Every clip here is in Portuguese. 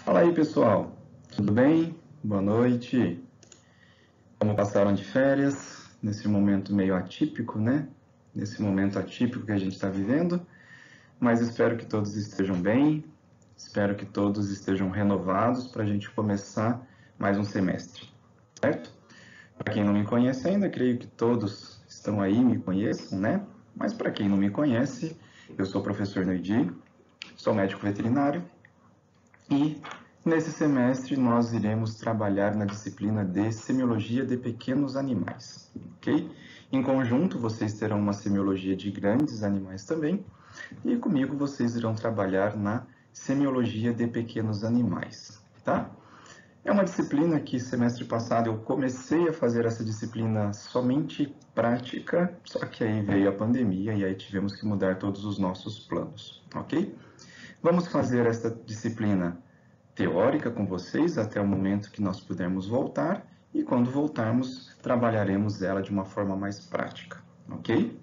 Fala aí, pessoal. Tudo bem? Boa noite. Como passaram de férias? Nesse momento meio atípico, né? Nesse momento atípico que a gente está vivendo. Mas espero que todos estejam bem. Espero que todos estejam renovados para a gente começar mais um semestre, certo? Para quem não me conhece ainda, creio que todos estão aí, me conheçam, né? Mas para quem não me conhece, eu sou o professor Noidi, sou médico veterinário e nesse semestre nós iremos trabalhar na disciplina de semiologia de pequenos animais, ok? Em conjunto vocês terão uma semiologia de grandes animais também e comigo vocês irão trabalhar na semiologia de pequenos animais, tá? É uma disciplina que semestre passado eu comecei a fazer essa disciplina somente prática, só que aí veio a pandemia e aí tivemos que mudar todos os nossos planos, ok? Vamos fazer essa disciplina teórica com vocês até o momento que nós pudermos voltar e quando voltarmos trabalharemos ela de uma forma mais prática, ok?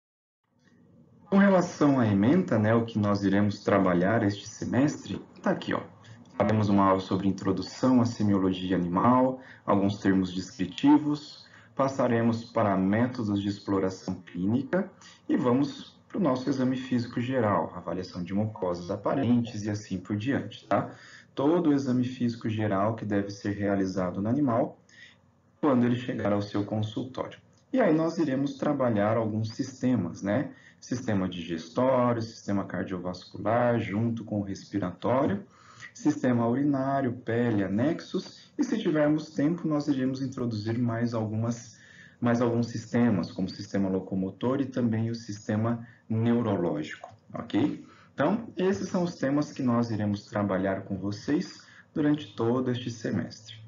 Com relação à ementa, né, o que nós iremos trabalhar este semestre, está aqui, ó. Faremos uma aula sobre introdução à semiologia animal, alguns termos descritivos, passaremos para métodos de exploração clínica e vamos para o nosso exame físico geral, avaliação de mucosas aparentes e assim por diante, tá? Todo o exame físico geral que deve ser realizado no animal quando ele chegar ao seu consultório. E aí nós iremos trabalhar alguns sistemas, né? Sistema digestório, sistema cardiovascular, junto com o respiratório, sistema urinário, pele, anexos, e se tivermos tempo, nós iremos introduzir mais alguns sistemas, como o sistema locomotor e também o sistema neurológico, ok? Então, esses são os temas que nós iremos trabalhar com vocês durante todo este semestre.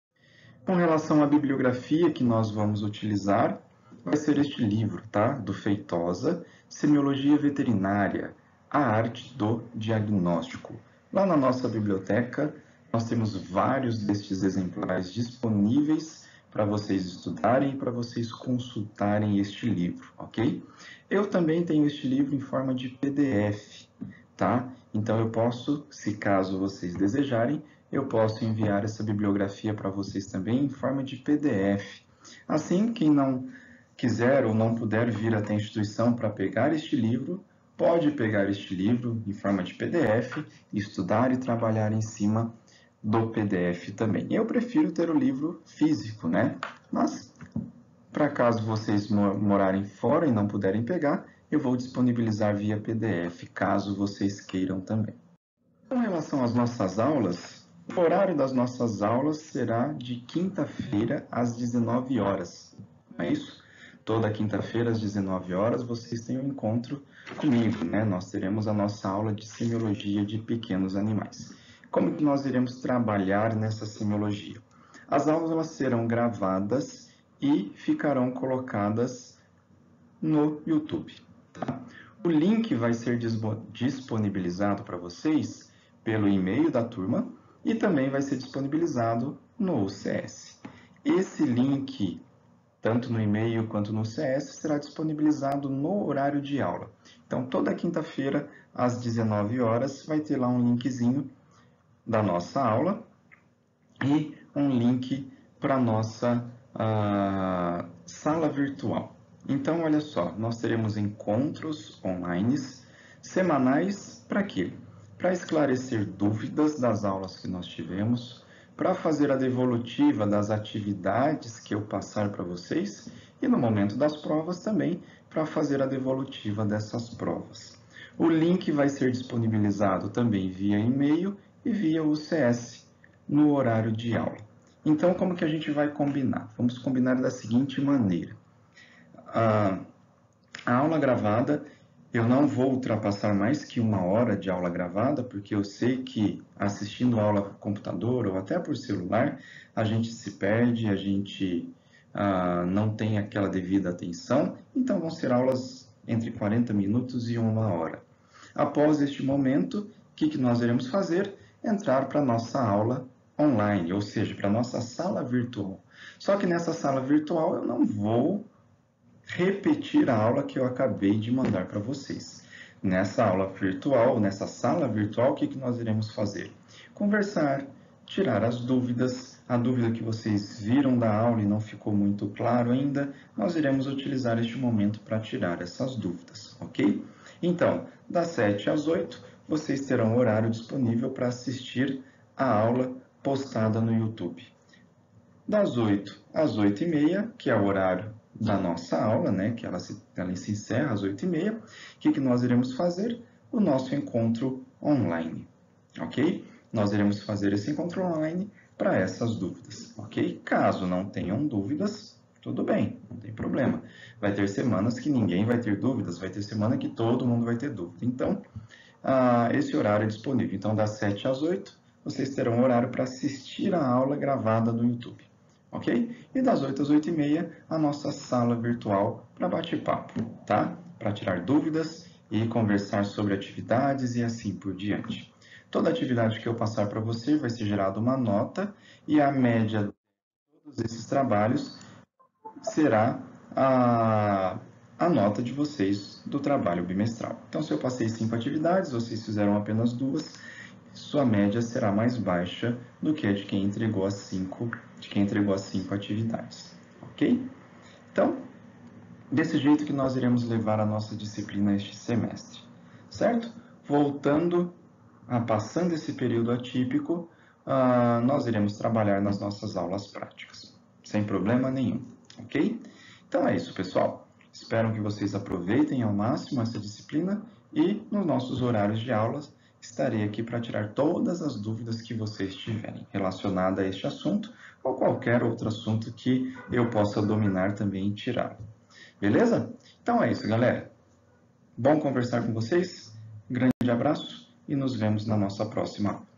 Com relação à bibliografia que nós vamos utilizar, vai ser este livro, tá? Do Feitosa, Semiologia Veterinária, a arte do diagnóstico. Lá na nossa biblioteca, nós temos vários destes exemplares disponíveis para vocês estudarem e para vocês consultarem este livro, ok? Eu também tenho este livro em forma de PDF, tá? Então eu posso, se caso vocês desejarem, eu posso enviar essa bibliografia para vocês também em forma de PDF. Assim, quem não quiser ou não puder vir até a instituição para pegar este livro, pode pegar este livro em forma de PDF, estudar e trabalhar em cima do PDF também. Eu prefiro ter o livro físico, né? Mas, para caso vocês morarem fora e não puderem pegar, eu vou disponibilizar via PDF, caso vocês queiram também. Com relação às nossas aulas, o horário das nossas aulas será de quinta-feira às 19 horas. Não é isso? Toda quinta-feira às 19 horas vocês têm um encontro comigo, né? Nós teremos a nossa aula de semiologia de pequenos animais. Como que nós iremos trabalhar nessa semiologia? As aulas elas serão gravadas e ficarão colocadas no YouTube. Tá? O link vai ser disponibilizado para vocês pelo e-mail da turma e também vai ser disponibilizado no CS. Esse link, tanto no e-mail quanto no CS, será disponibilizado no horário de aula. Então, toda quinta-feira, às 19 horas, vai ter lá um linkzinho da nossa aula e um link para a nossa sala virtual. Então, olha só, nós teremos encontros online semanais para quê? Para esclarecer dúvidas das aulas que nós tivemos, para fazer a devolutiva das atividades que eu passar para vocês e no momento das provas também para fazer a devolutiva dessas provas. O link vai ser disponibilizado também via e-mail e via UCS no horário de aula. Então, como que a gente vai combinar? Vamos combinar da seguinte maneira. A aula gravada, eu não vou ultrapassar mais que 1 hora de aula gravada, porque eu sei que assistindo a aula por computador ou até por celular, a gente se perde, a gente não tem aquela devida atenção, então vão ser aulas entre 40 minutos e 1 hora. Após este momento, o que nós iremos fazer? Entrar para a nossa aula online, ou seja, para a nossa sala virtual. Só que nessa sala virtual eu não vou repetir a aula que eu acabei de mandar para vocês. nessa aula virtual, nessa sala virtual, o que nós iremos fazer? Conversar, tirar as dúvidas, a dúvida que vocês viram da aula e não ficou muito claro ainda, nós iremos utilizar este momento para tirar essas dúvidas, ok? Então, das 7 às 8, vocês terão horário disponível para assistir a aula postada no YouTube. Das 8 às 8h30, que é o horário da nossa aula, né, que ela se encerra às 8h30, o que nós iremos fazer? O nosso encontro online, ok? Nós iremos fazer esse encontro online para essas dúvidas, ok? Caso não tenham dúvidas, tudo bem, não tem problema. Vai ter semanas que ninguém vai ter dúvidas, vai ter semana que todo mundo vai ter dúvida. Então, esse horário é disponível. Então, das 7 às 8, vocês terão horário para assistir a aula gravada no YouTube, ok? E das 8 às 8h30, a nossa sala virtual para bate-papo, tá? Para tirar dúvidas e conversar sobre atividades e assim por diante. Toda atividade que eu passar para você vai ser gerada uma nota e a média de todos esses trabalhos será a nota de vocês do trabalho bimestral. Então, se eu passei 5 atividades, vocês fizeram apenas 2, sua média será mais baixa do que a de quem entregou as 5 atividades, ok? Então, desse jeito que nós iremos levar a nossa disciplina este semestre, certo? Passando esse período atípico, nós iremos trabalhar nas nossas aulas práticas, sem problema nenhum, ok? Então é isso, pessoal. Espero que vocês aproveitem ao máximo essa disciplina e nos nossos horários de aulas estarei aqui para tirar todas as dúvidas que vocês tiverem relacionadas a este assunto ou qualquer outro assunto que eu possa dominar também e tirar. Beleza? Então é isso, galera. Bom conversar com vocês. Grande abraço e nos vemos na nossa próxima aula.